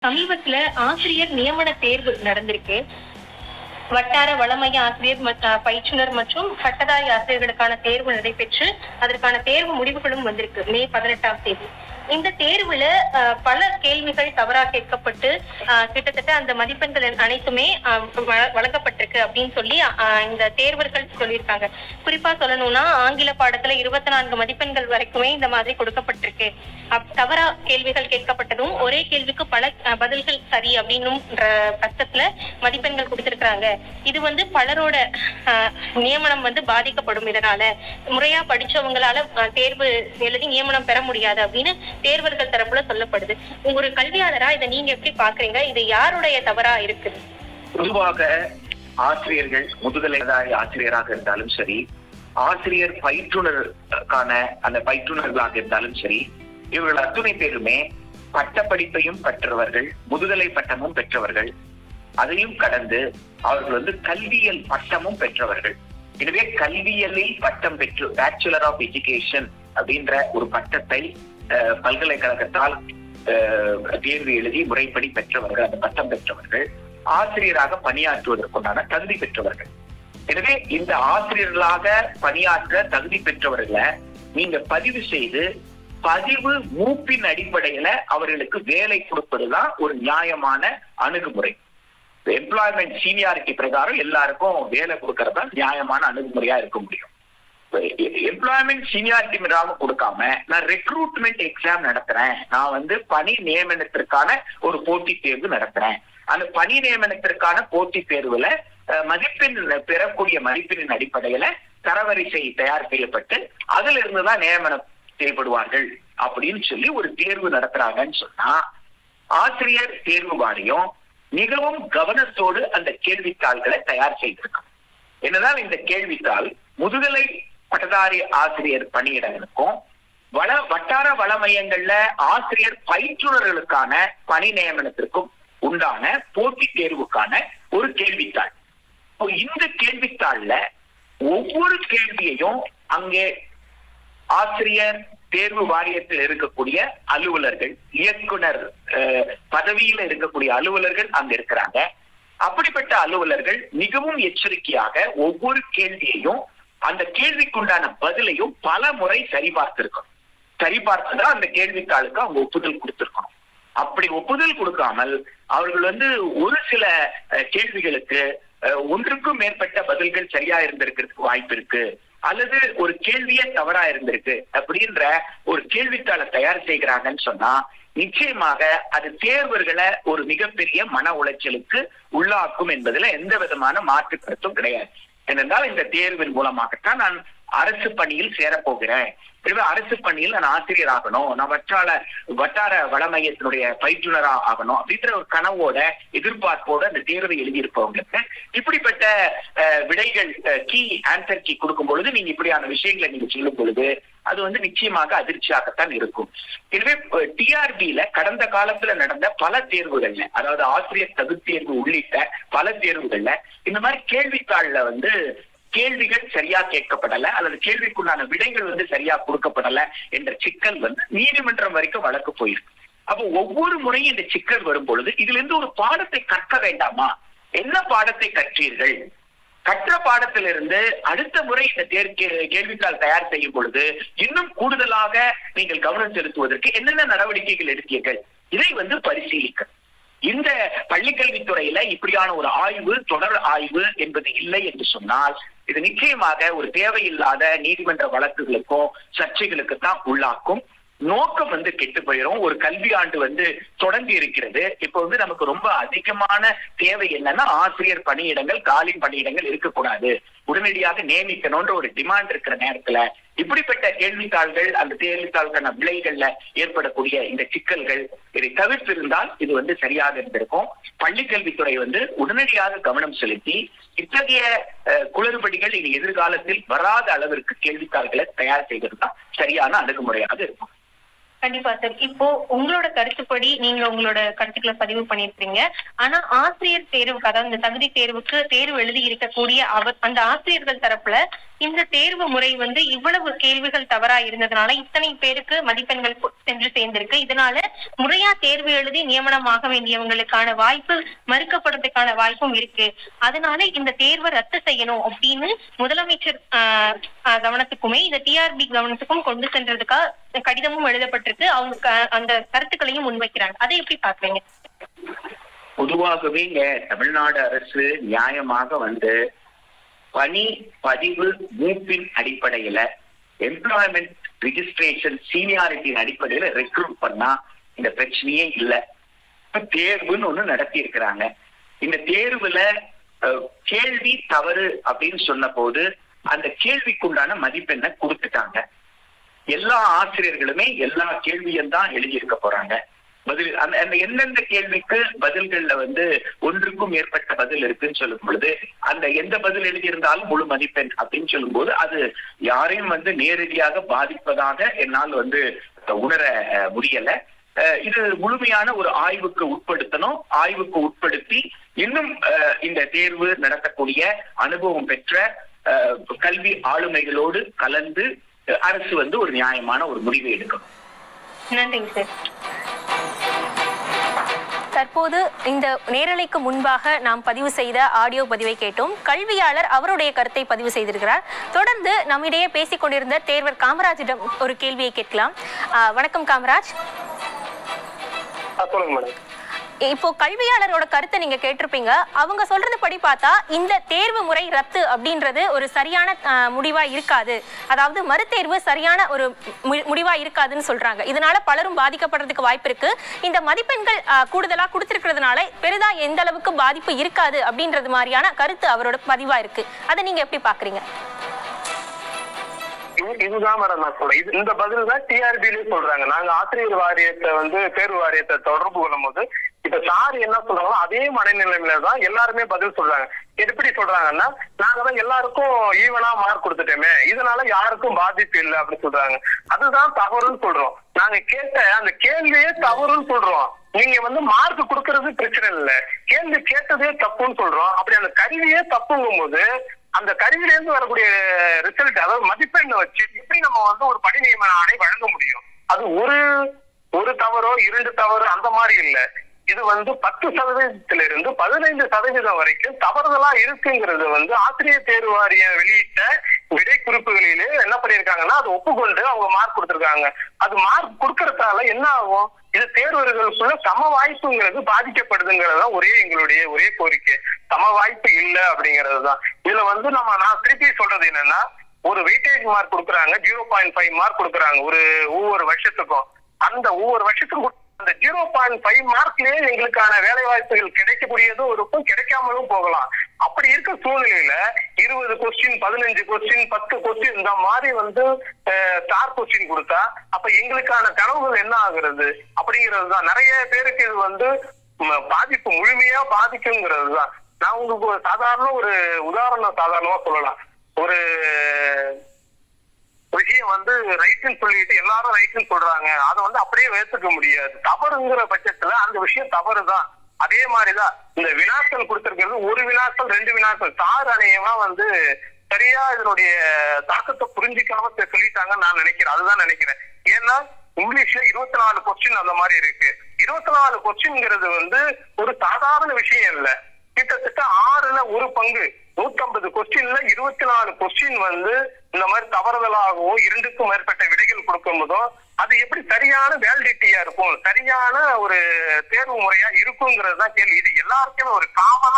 சமீபத்துல ஆசிரியர் நியமன தேர்வு நடந்திருக்கு. வட்டார வளமைய ஆசிரியர் பயிற்றுனர் மற்றும் பட்டதாரி ஆசிரியர்களுக்கான தேர்வு நடைபெற்று அதற்கான தேர்வு முடிவுகளும் வந்திருக்கு மே 18ஆம் தேதி. இந்த தேர்வுல பல கேள்விகள் தவறா கேட்கப்பட்டு கிட்டத்தட்ட அந்த மதிப்பெண்கள் அனைத்துமே வழங்கப்பட்டிருக்கு அப்படின்னு சொல்லி இந்த தேர்வர்கள் சொல்லியிருக்காங்க. குறிப்பா சொல்லணும்னா ஆங்கில பாடத்துல 24 மதிப்பெண்கள் வரைக்குமே இந்த மாதிரி கொடுக்கப்பட்டிருக்கு. தவறா கேள்விகள் கேட்கப்பட்டதும் ஒரே கேள்விக்கு பல பதில்கள் சரி அப்படின்னும் பட்சத்துல மதிப்பெண்கள் கொடுத்திருக்கிறாங்க. இது பலரோட நியமனம் பாதிக்கப்படும். இதனால முறையா படிச்சவங்களால தேர்வு எழுதி நியமனம் பெற முடியாது அப்படின்னு தேர்வர்கள் தரப்புல சொல்லப்படுது. ஒரு கல்வியாளரா இதை நீங்க எப்படி பாக்குறீங்க? இது யாருடைய தவறா இருக்குது? பொதுவாக ஆசிரியர்கள் முதுகலை ஆசிரியராக இருந்தாலும் சரி, ஆசிரியர் பயிற்றுனருக்கான அந்த பயிற்றுனர்களாக இருந்தாலும் சரி, இவர்கள் அத்துணை பேருமே பட்டப்படிப்பையும் பெற்றவர்கள், முதுகலை பட்டமும் பெற்றவர்கள், அதையும் கடந்து அவர்கள் கல்வியல் பட்டமும் பெற்றவர்கள். எனவே கல்வியலில் பட்டம் பெற்று பேச்சுலர் ஆஃப் எஜுகேஷன் அப்படின்ற ஒரு பட்டத்தை பல்கலைக்கழகத்தால் தேர்வு எழுதி முறைப்படி பெற்றவர்கள், அந்த பட்டம் பெற்றவர்கள், ஆசிரியராக பணியாற்றுவதற்குண்டான தகுதி பெற்றவர்கள். எனவே இந்த ஆசிரியர்களாக பணியாற்ற தகுதி பெற்றவர்களை நீங்க பதிவு செய்து பதிவு மூப்பின் அடிப்படையில அவர்களுக்கு வேலை கொடுப்பதுதான் ஒரு நியாயமான அணுகுமுறை. எம்ப்ளாய்மெண்ட் சீனியாரிட்டி பிரகாரம் எல்லாருக்கும் வேலை கொடுக்கறதா நியாயமான அணுகுமுறையா இருக்க முடியும். எம்ப்ளாய்மெண்ட் சீனியாரிட்டி கொடுக்காம நான் ரெக்ரூட்மெண்ட் எக்ஸாம் நடத்துறேன், நான் பணி நியமனத்திற்கான ஒரு போட்டித் தேர்வு நடத்துறேன், அந்த பணி நியமனத்திற்கான போட்டித் தேர்வுல மதிப்பெண் பெறக்கூடிய மதிப்பெண்ணின் அடிப்படையில தரவரிசை தயார் செய்யப்பட்டு அதுல இருந்துதான் நியமனம் செய்யப்படுவார்கள் அப்படின்னு சொல்லி ஒரு தேர்வு நடத்துறாங்கன்னு சொன்னா, ஆசிரியர் தேர்வு வாரியம் மிகவும் கவனத்தோடு அந்த கேள்வித்தாள்களை தயார் செய்திருக்கும். என்னதான் இந்த கேள்வித்தாள் முதுகலை பட்டதாரி ஆசிரியர் பணியிடங்களுக்கும் வட்டார வள மையங்கள்ல ஆசிரியர் பயிற்றுனர்களுக்கான பணி நியமனத்திற்கும் உண்டான போட்டித் தேர்வுக்கான ஒரு கேள்வித்தாள். இந்த கேள்வித்தாள்ல ஒவ்வொரு கேள்வியையும் அங்கே ஆசிரியர் தேர்வு வாரியத்தில் இருக்கக்கூடிய அலுவலர்கள், இயக்குனர் பதவியில இருக்கக்கூடிய அலுவலர்கள் அங்க இருக்கிறாங்க. அப்படிப்பட்ட அலுவலர்கள் மிகவும் எச்சரிக்கையாக ஒவ்வொரு கேள்வியையும் அந்த கேள்விக்குண்டான பதிலையும் பல முறை சரிபார்த்திருக்கணும். சரிபார்த்துதான் அந்த கேள்வித்தாளுக்கு அவங்க ஒப்புதல் கொடுத்திருக்கணும். அப்படி ஒப்புதல் கொடுக்காமல் அவர்கள் ஒரு சில கேள்விகளுக்கு ஒன்றுக்கும் மேற்பட்ட பதில்கள் சரியா இருந்திருக்கிறதுக்கு வாய்ப்பு இருக்கு, அல்லது ஒரு கேள்வியே தவறா இருந்திருக்கு அப்படின்ற ஒரு கேள்வித்தாளை தயார் செய்கிறாங்கன்னு சொன்னா நிச்சயமாக அது தேர்வர்களை ஒரு மிகப்பெரிய மன உளைச்சலுக்கு உள்ளாக்கும் என்பதுல எந்த விதமான மாற்று கருத்தும் கிடையாது. ஏனென்றால் இந்த தேர்வின் மூலமாகத்தான் நான் அரசு பணியில் சேரப்போகிறேன், அரசு பணியில் நான் ஆசிரியர் ஆகணும், நான் வட்டார வள மையத்தினுடைய பயிற்றுனரா ஆகணும் அப்படின்ற ஒரு கனவோட எதிர்பார்ப்போட அந்த தேர்வை எழுதியிருப்பவங்களுக்கு இப்படிப்பட்ட விடைகள் ஆன்சர் கீ கொடுக்கும் பொழுது நீங்க இப்படியான விஷயங்களை நீங்க சொல்லும் பொழுது அது நிச்சயமாக அதிர்ச்சியாகத்தான் இருக்கும். எனவே டிஆர்பியில கடந்த காலத்துல நடந்த பல தேர்வுகள்ல, அதாவது ஆசிரியர் தகுதி தேர்வு உள்ளிட்ட பல தேர்வுகள்ல இந்த மாதிரி கேள்வித்தாள்ல கேள்விகள் சரியா கேட்கப்படல அல்லது கேள்விக்குண்டான விடைகள் சரியா கொடுக்கப்படல என்ற சிக்கல் நீதிமன்றம் வரைக்கும் வழக்கு போயிருக்கு. அப்போ ஒவ்வொரு முறையும் இந்த சிக்கல் வரும் பொழுது இதுல இருந்து ஒரு பாடத்தை கற்க வேண்டாமா? என்ன பாடத்தை கற்றீர்கள்? கற்ற பாடத்திலிருந்து அடுத்த முறை இந்த கேள்வித்தாள் தயார் செய்யும் பொழுது இன்னும் கூடுதலாக நீங்கள் கவனம் செலுத்துவதற்கு என்னென்ன நடவடிக்கைகள் எடுத்தீர்கள்? இதை பரிசீலிக்க. இந்த பள்ளிக்கல்வித்துறையில இப்படியான ஒரு ஆய்வு, தொடர் ஆய்வு என்பது இல்லை என்று சொன்னால் இது நிச்சயமாக ஒரு தேவையில்லாத நீதிமன்ற வழக்குகளுக்கும் சர்ச்சைகளுக்கு தான் உள்ளாக்கும். நோக்கம் கெட்டு போயிடும். ஒரு கல்வி ஆண்டு தொடங்கி இருக்கிறது. இப்போ நமக்கு ரொம்ப அதிகமான தேவை என்னன்னா ஆசிரியர் பணியிடங்கள், காலி பணியிடங்கள் இருக்கக்கூடாது, உடனடியாக நியமிக்கணும்ன்ற ஒரு டிமாண்ட் இருக்கிற நேரத்துல இப்படிப்பட்ட கேள்வித்தாள்கள், அந்த கேள்வித்தாளுக்கான விலைகள்ல ஏற்படக்கூடிய இந்த சிக்கல்கள் இதை தவிர்த்திருந்தால் இது சரியாக இருந்திருக்கும். பள்ளிக்கல்வித்துறை உடனடியாக கவனம் செலுத்தி இத்தகைய குளறுபடிகள் இனி எதிர்காலத்தில் வராத அளவிற்கு கேள்வித்தாள்களை தயார் செய்வது தான் சரியான அணுகுமுறையாக இருக்கும். கண்டிப்பா சார். இப்போ உங்களோட கருத்துப்படி நீங்க உங்களோட கருத்துக்களை பதிவு பண்ணிருக்கீங்க. ஆனா ஆசிரியர் தேர்வுக்கு, அதாவது இந்த தகுதி தேர்வுக்கு தேர்வு எழுதி இருக்கக்கூடிய அந்த ஆசிரியர்கள் தரப்புல இந்த தேர்வு முறை இவ்வளவு கேள்விகள் தவறா இருந்ததுனால இத்தனை பேருக்கு மதிப்பெண்கள் சென்று சேர்ந்திருக்கு. இதனால முறையா தேர்வு எழுதி நியமனமாக வேண்டியவங்களுக்கான வாய்ப்பு மறுக்கப்படுறதுக்கான வாய்ப்பும் இருக்கு. அதனால இந்த தேர்வை ரத்து செய்யணும் அப்படின்னு முதலமைச்சர் கவனத்துக்குமே இந்த டிஆர்பி கவனத்துக்கும் கொண்டு சென்றதுக்காக கடிதமும் எழுதப்பட்டிருக்கு. அவங்க அந்த கருத்துக்களையும் முன்வைக்கிறாங்க. அதை எப்படி பாக்குறீங்க? பொதுவாகவே தமிழ்நாடு அரசு நியாயமாக பணி பதிவு மூப்பின் அடிப்படையில எம்ப்ளாய்மெண்ட் ரிஜிஸ்ட்ரேஷன் சீனியாரிட்டியின் அடிப்படையில ரெக்ரூட் பண்ணா இந்த பிரச்சனையே இல்லை. தேர்வுன்னு ஒண்ணு நடத்தி இருக்கிறாங்க. இந்த தேர்வுல கேள்வி தவறு அப்படின்னு சொன்ன போது அந்த கேள்விக்குண்டான மதிப்பெண்ணை கொடுத்துட்டாங்க. எல்லா ஆசிரியர்களுமே எல்லா கேள்வியும் தான் எழுதியிருக்க போறாங்க. பதில் அந்த எந்தெந்த கேள்விக்கு பதில்கள்ல ஒன்றுக்கும் மேற்பட்ட பதில் இருக்குன்னு சொல்லும் பொழுது அந்த எந்த பதில் எழுதியிருந்தாலும் முழு மதிப்பெண் அப்படின்னு சொல்லும் போது அது யாரையும் நேரடியாக பாதிப்பதாக என்னால் உணர முடியல. இது முழுமையான ஒரு ஆய்வுக்கு உட்படுத்தணும். ஆய்வுக்கு உட்படுத்தி இன்னும் இந்த தேர்வு நடத்தக்கூடிய அனுபவம் பெற்ற கல்வி ஆளுமைகளோடு கலந்து அரசு ஒரு நியாயமான ஒரு முடிவை எடுக்கணும். நன்றிங்க சார். தற்போது இந்த நேரலைக்கு முன்பாக நாம் பதிவு செய்த ஆடியோ பதிவை கேட்டோம். கல்வியாளர் அவருடைய கருத்தை பதிவு செய்திருக்கிறார். தொடர்ந்து நம்மிடையே பேசிக் கொண்டிருந்த தேர்வர் காமராஜிடம் ஒரு கேள்வியை கேட்கலாம். வணக்கம் காமராஜ். இப்போ கல்வியாளரோட கருத்தை நீங்க கேட்டிருப்பீங்க. அவங்க சொல்றது படி பார்த்தா இந்த தேர்வு முறை ரத்து அப்படின்றது ஒரு சரியான முடிவா இருக்காது, அதாவது மறுதேர்வு சரியான ஒரு முடிவா இருக்காதுன்னு சொல்றாங்க. இதனால பலரும் பாதிக்கப்படுறதுக்கு வாய்ப்பு இருக்கு. இந்த மதிப்பெண்கள் கூடுதலா கொடுத்திருக்கிறதுனால பெரிதா எந்த அளவுக்கு பாதிப்பு இருக்காது அப்படின்றது மாதிரியான கருத்து அவரோட பதிவா இருக்கு. அதை நீங்க எப்படி பாக்குறீங்க? இதுதான் மேடம் நான் சொல்றேன். இந்த பதில் தான் டிஆர்பிலயும் சொல்றாங்க. நாங்க ஆசிரியர் வாரியத்தை தேர்வு வாரியத்தை தொடர்பு கொள்ளும் போது இப்ப சார் என்ன சொல்றாங்களோ அதே மனநிலைமையில தான் எல்லாருமே பதில் சொல்றாங்க. எப்படி சொல்றாங்கன்னா, நாங்க தான் எல்லாருக்கும் ஈவனா மார்க் கொடுத்துட்டோமே, இதனால யாருக்கும் பாதிப்பு இல்லை அப்படின்னு சொல்றாங்க. அதுதான் தவறுன்னு சொல்றோம். நாங்க கேட்ட அந்த கேள்வியே தவறுன்னு சொல்றோம். நீங்க மார்க் கொடுக்கறது பிரச்சனை இல்லை, கேள்வி கேட்டதே தப்புன்னு சொல்றோம். அப்படி அந்த கருவியே தப்புங்கும் போது அந்த கருவில இருந்து வரக்கூடிய ரிசல்ட், அதாவது மதிப்பெண்ணை வச்சு எப்படி நம்ம ஒரு பணி நியமன ஆணை வழங்க முடியும்? அது ஒரு தவறோ 2 தவறு அந்த மாதிரி இல்ல. இது 10% 15% வரைக்கும் தவறுதலா இருக்குங்கிறது ஆசிரியர் தேர்வு வாரியம் வெளியிட்ட விடை குறிப்புகளிலே என்ன பண்ணிருக்காங்கன்னா அது ஒப்புக்கொண்டு அவங்க மார்க் கொடுத்திருக்காங்க. அது மார்க் கொடுக்கறதால என்ன ஆகும்? இது தேர்வர்களுக்குள்ள சம வாய்ப்புங்கிறது பாதிக்கப்படுதுங்கிறதுதான் எங்களுடைய ஒரே கோரிக்கை. சம வாய்ப்பு இல்லை அப்படிங்கறதுதான். இதுல நான் திருப்பி சொல்றது என்னன்னா, ஒரு வெயிட்டேஜ் மார்க் கொடுக்குறாங்க, 0.5 மார்க் கொடுக்குறாங்க ஒவ்வொரு வருஷத்துக்கும். அந்த ஒவ்வொரு வருஷத்துக்கும் அந்த 0.5 மார்க்லயே எங்களுக்கான வேலை வாய்ப்புகள் கிடைக்கக்கூடியதும் இருக்கும், கிடைக்காமலும் போகலாம். அப்படி இருக்க சூழ்நிலையில 20 கொஸ்டின், 15 கொஸ்டின், 10 கொஸ்டின் இந்த மாதிரி ஸ்டார் கொஸ்டின் கொடுத்தா அப்ப எங்களுக்கான கனவுகள் என்ன ஆகுறது அப்படிங்கிறது தான். நிறைய பேருக்கு இது பாதிப்பு முழுமையா பாதிக்குங்கிறது தான். நான் உங்களுக்கு ஒரு சாதாரண ஒரு உதாரணம் சாதாரணமா சொல்லலாம். ஒரு விஷயம் ரைட்னு சொல்லிட்டு எல்லாரும் ரைட்னு சொல்றாங்க, அதை அப்படியே ஏத்துக்க முடியாது. தவறுங்கிற பட்சத்துல அந்த விஷயம் தவறுதான். அதே மாதிரிதான் இந்த வினாக்கள் கொடுத்திருக்கிறது, ஒரு வினாக்கள் 2 வினாக்கள் சார் அநேகமா சரியா இதனுடைய தாக்கத்தை புரிஞ்சிக்காம சொல்லிட்டாங்கன்னு நான் நினைக்கிறேன். அதுதான் நினைக்கிறேன். ஏன்னா இங்கிலீஷ்ல 24 கொஸ்டின் அந்த மாதிரி இருக்கு. 24 கொஸ்டின்ங்கிறது ஒரு சாதாரண விஷயம் இல்ல. கிட்டத்தட்ட 6ல் 1 பங்கு 150 கொஸ்டின்ல 24 கொஸ்டின் இந்த மாதிரி தவறுதலாகவும் 2க்கும் மேற்பட்ட விடைகள் கொடுக்கும் போதும் அது எப்படி சரியான வேலிடிட்டியா இருக்கும், சரியான ஒரு தேர்வு முறையா இருக்குங்கிறது தான் கேள்வி. இது எல்லாருக்குமே ஒரு காமனா